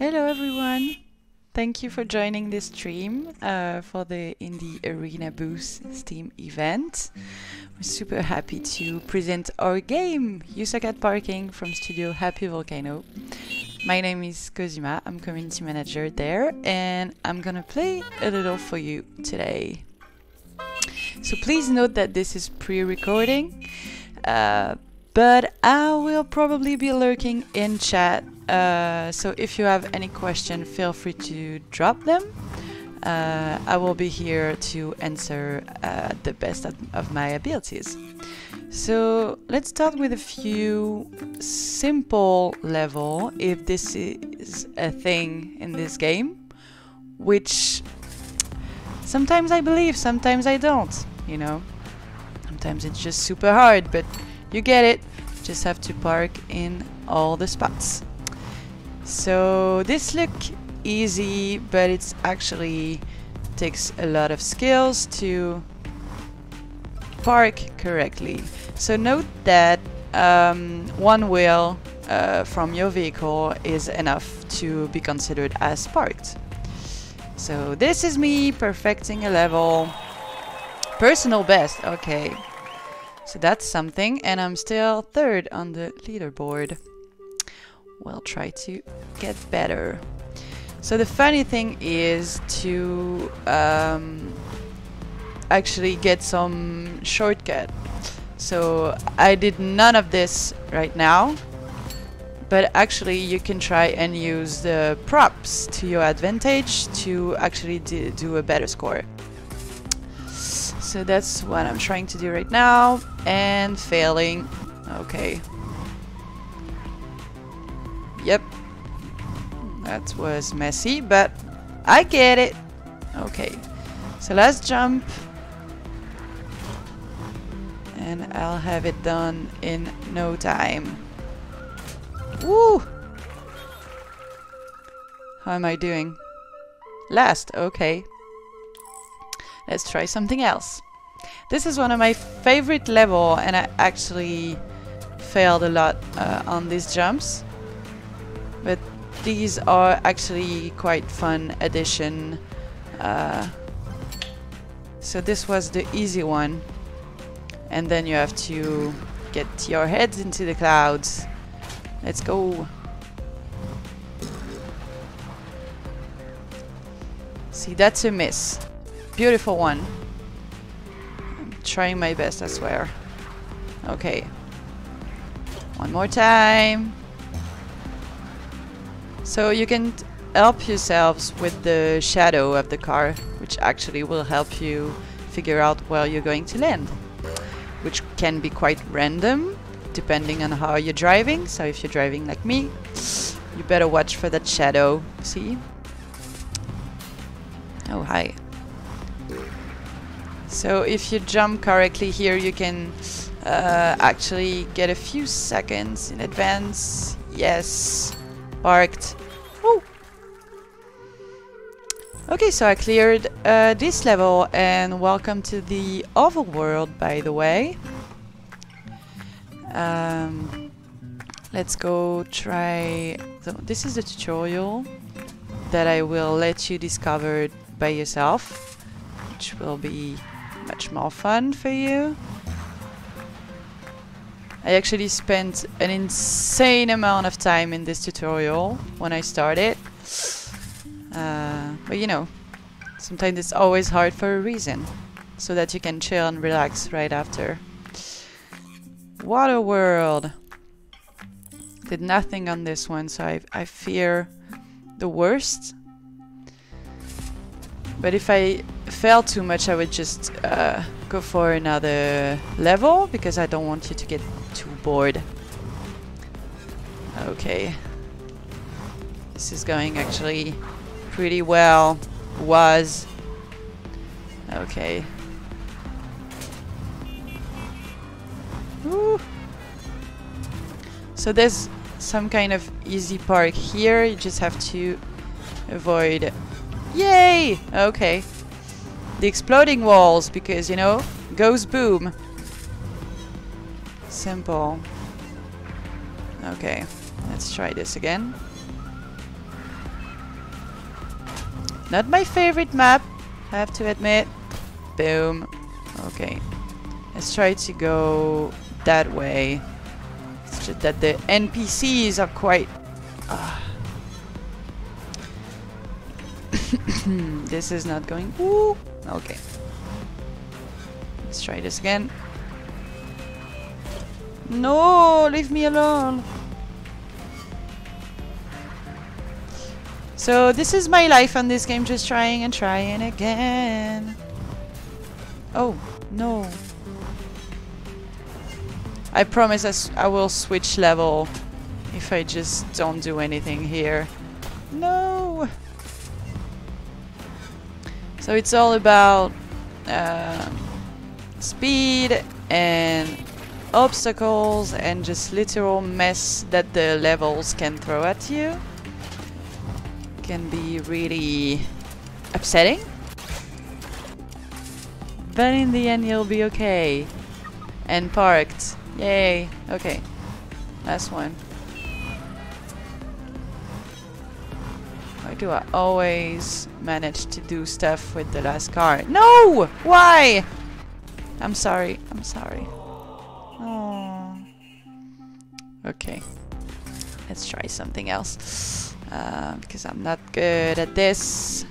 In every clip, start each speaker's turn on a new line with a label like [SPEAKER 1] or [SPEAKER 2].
[SPEAKER 1] Hello everyone! Thank you for joining this stream for the Indie Arena Boost Steam event. We're super happy to present our game, You Suck at Parking, from Studio Happy Volcano. My name is Cosima, I'm Community Manager there, and I'm gonna play a little for you today. So please note that this is pre-recording, but I will probably be lurking in chat. So if you have any question, feel free to drop them. I will be here to answer the best of my abilities. So let's start with a few simple level, if this is a thing in this game, which sometimes I believe, sometimes I don't, you know. Sometimes it's just super hard, but you get it. Just have to park in all the spots. So this look easy, but it's actually takes a lot of skills to park correctly. So note that one wheel from your vehicle is enough to be considered as parked. So this is me perfecting a level. Personal best, okay. So that's something, and I'm still third on the leaderboard. We'll try to get better. So the funny thing is to actually get some shortcut. So I did none of this right now, but actually you can try and use the props to your advantage to actually do a better score. So that's what I'm trying to do right now, and failing. Okay. Yep. That was messy, but I get it. Okay. So let's jump. And I'll have it done in no time. Woo! How am I doing? Last, okay. Let's try something else. This is one of my favorite level, and I actually failed a lot on these jumps. But these are actually quite fun addition. So this was the easy one. And then you have to get your heads into the clouds. Let's go. See, that's a miss. Beautiful one. I'm trying my best, I swear. Okay. One more time. So you can help yourselves with the shadow of the car, which actually will help you figure out where you're going to land, which can be quite random depending on how you're driving. So if you're driving like me, you better watch for that shadow. See? Oh, hi. So if you jump correctly here, you can actually get a few seconds in advance. Yes. Parked. Woo. Okay, so I cleared this level, and welcome to the overworld, by the way. Let's go try. So this is the tutorial that I will let you discover by yourself, which will be much more fun for you. I actually spent an insane amount of time in this tutorial when I started. But you know, sometimes it's always hard for a reason, so that you can chill and relax right after. Water world. Did nothing on this one, so I fear the worst. But if I fail too much, I would just go for another level, because I don't want you to get too bored. Okay. This is going actually pretty well. Was. Okay. Woo. So there's some kind of easy park here. You just have to avoid. Yay! Okay. The exploding walls, because, you know, goes boom. Simple. Okay, let's try this again. Not my favorite map, I have to admit. Boom. Okay. Let's try to go that way. It's just that the NPCs are quite... This is not going... Ooh. Okay. Let's try this again. No! Leave me alone! So this is my life on this game, just trying and trying again. Oh, no. I promise I will switch level if I just don't do anything here. No! So it's all about speed and obstacles and just literal mess that the levels can throw at you. Can be really upsetting, but in the end you'll be okay. And parked. Yay. Okay. Last one. Why do I always manage to do stuff with the last car? No! Why? I'm sorry. I'm sorry. Oh. Okay. Let's try something else. Because I'm not good at this.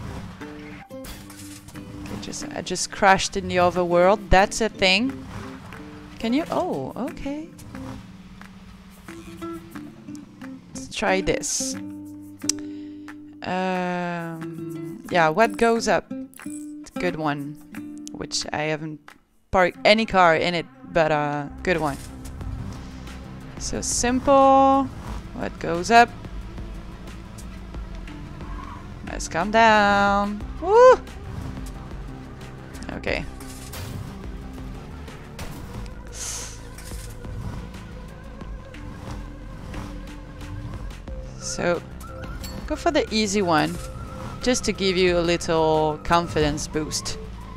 [SPEAKER 1] Okay, I just crashed in the overworld. That's a thing. Can you? Oh, okay. Let's try this. Yeah, what goes up? It's a good one. Which I haven't parked any car in it, but good one. So simple. What goes up? Let's calm down. Woo! Okay. So, go for the easy one, just to give you a little confidence boost.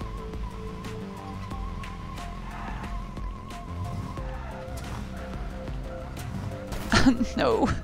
[SPEAKER 1] No.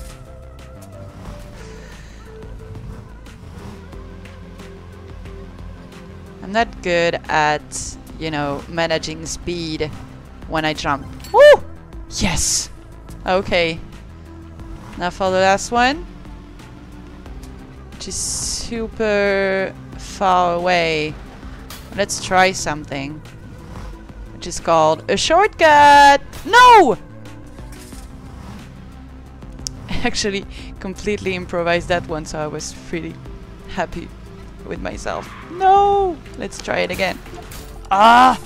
[SPEAKER 1] I'm not good at, you know, managing speed when I jump. Woo! Yes! Okay. Now for the last one, which is super far away. Let's try something, which is called a shortcut. No! I actually completely improvised that one, so I was pretty happy with myself. No! Let's try it again. Ah!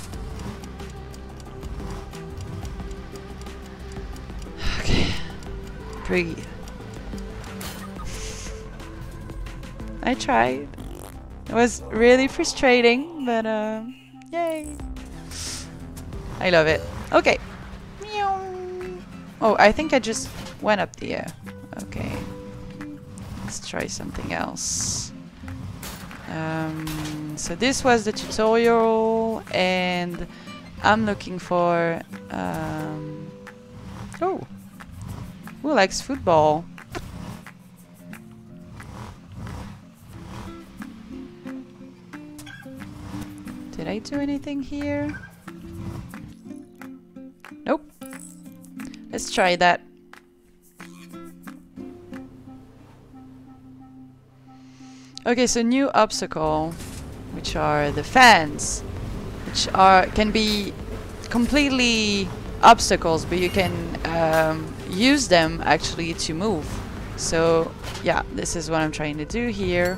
[SPEAKER 1] Okay. Breathe. I tried. It was really frustrating, but yay. I love it. Okay. Oh, I think I just went up the air. Okay. Let's try something else. So this was the tutorial, and I'm looking for oh, who likes football? Did I do anything here? Nope. Let's try that. Okay, so new obstacle, which are the fans, which can be completely obstacles, but you can use them actually to move. So yeah, this is what I'm trying to do here.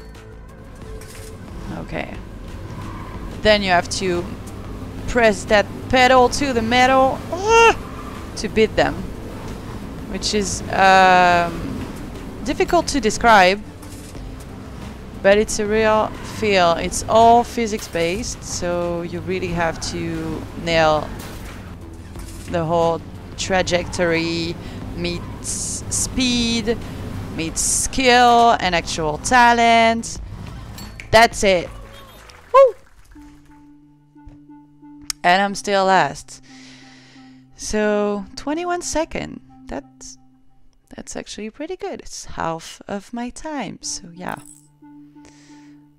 [SPEAKER 1] Okay. Then you have to press that pedal to the metal to beat them, which is difficult to describe. But it's a real feel. It's all physics-based, so you really have to nail the whole trajectory, meets speed, meets skill, and actual talent. That's it. Woo! And I'm still last. So 21 seconds. That's actually pretty good. It's half of my time. So yeah.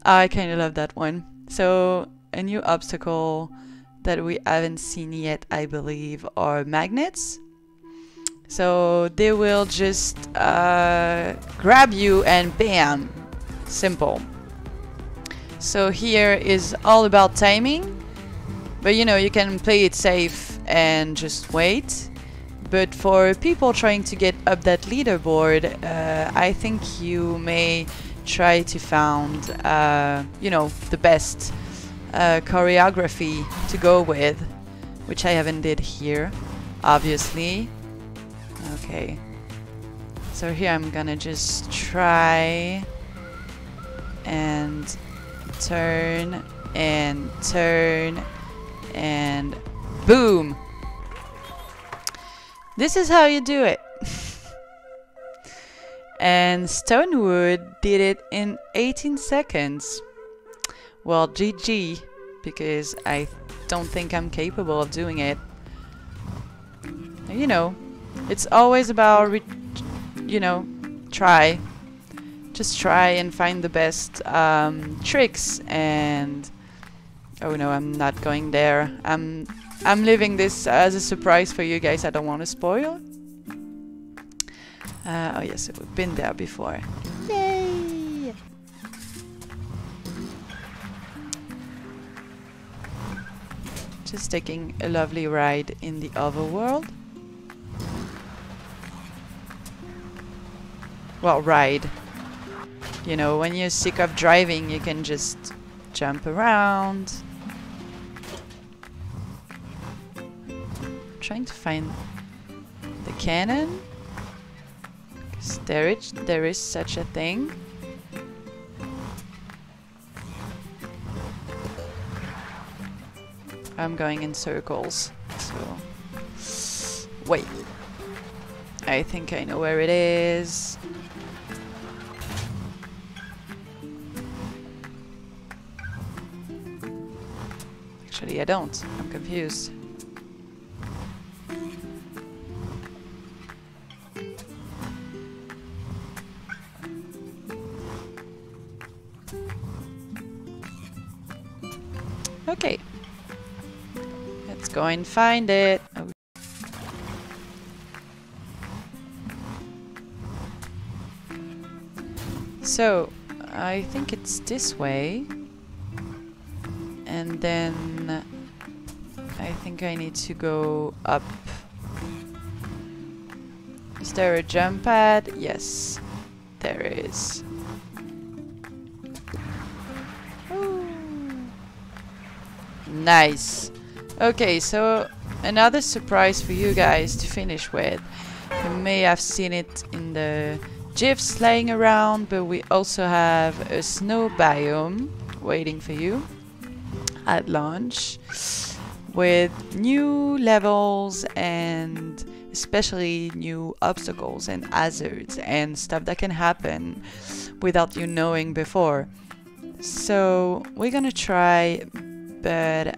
[SPEAKER 1] I kind of love that one. So a new obstacle that we haven't seen yet, I believe, are magnets. So they will just grab you and bam, simple. So here is all about timing, but you know, you can play it safe and just wait. But for people trying to get up that leaderboard, I think you may try to find, you know, the best choreography to go with, which I haven't did here, obviously. Okay, so here I'm gonna just try and turn and turn and boom. This is how you do it. And Stonewood did it in 18 seconds. Well, GG, because I don't think I'm capable of doing it. You know, it's always about, you know, try. Just try and find the best tricks. And oh no, I'm not going there. I'm leaving this as a surprise for you guys. I don't want to spoil. Oh yes, we've been there before. Yay! Just taking a lovely ride in the overworld. Well, ride. You know, when you're sick of driving, you can just jump around. Trying to find the cannon. There is such a thing. I'm going in circles, so wait. I think I know where it is. Actually, I don't. I'm confused. Okay, let's go and find it. Oh. So, I think it's this way. And then I think I need to go up. Is there a jump pad? Yes, there is. Nice. Okay, so another surprise for you guys to finish with. You may have seen it in the GIFs laying around, but we also have a snow biome waiting for you at launch with new levels and especially new obstacles and hazards and stuff that can happen without you knowing before. So we're gonna try, but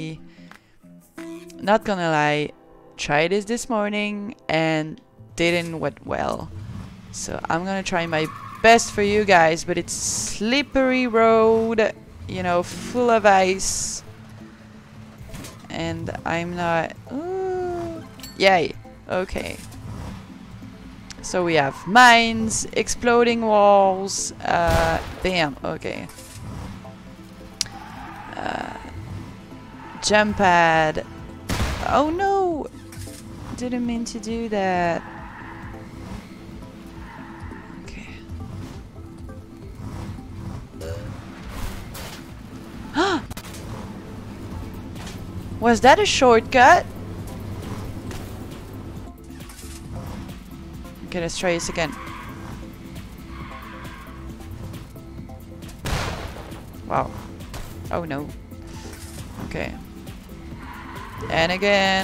[SPEAKER 1] not gonna lie, tried this morning and didn't went well. So I'm gonna try my best for you guys, but it's slippery road, you know, full of ice. And I'm not... Ooh, yay, okay. So we have mines, exploding walls, bam, okay. Jump pad. Oh no! Didn't mean to do that. Okay. Was that a shortcut? Okay, let's try this again. Wow. Oh no. Okay. And again.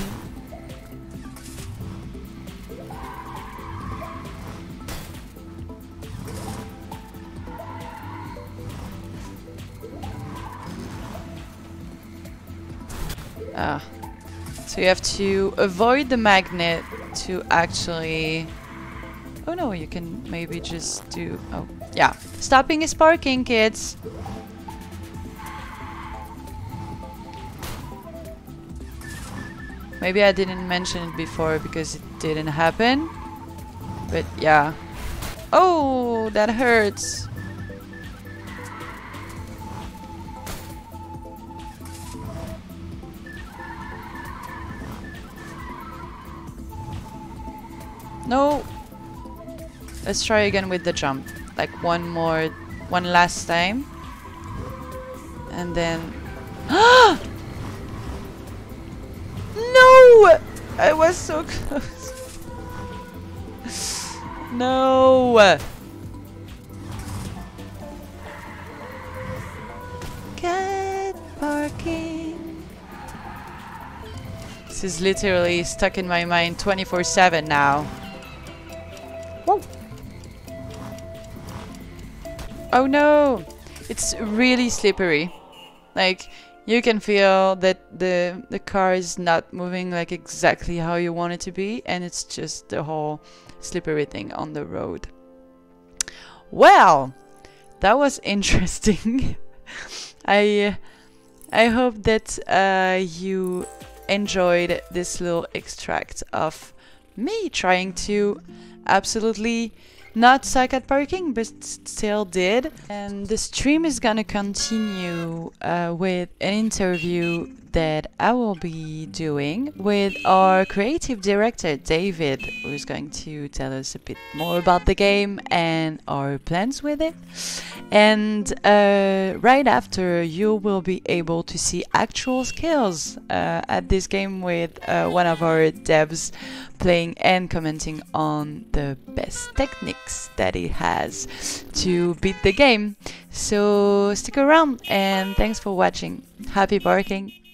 [SPEAKER 1] So you have to avoid the magnet to actually... Oh no, you can maybe just do... Oh, yeah. Stopping is parking, kids. Maybe I didn't mention it before because it didn't happen. But yeah. Oh, that hurts. No. Let's try again with the jump. Like one last time. And then... No! I was so close. No! Cat parking. This is literally stuck in my mind 24/7 now. Whoa. Oh no! It's really slippery. Like, you can feel that the car is not moving like exactly how you want it to be, and it's just the whole slippery thing on the road. Well, that was interesting. I hope that you enjoyed this little extract of me trying to absolutely not suck at parking, but still did. And the stream is gonna continue with an interview that I will be doing with our creative director, David, who's going to tell us a bit more about the game and our plans with it. And right after, you will be able to see actual skills at this game with one of our devs playing and commenting on the best techniques that it has to beat the game. So stick around and thanks for watching. Happy parking!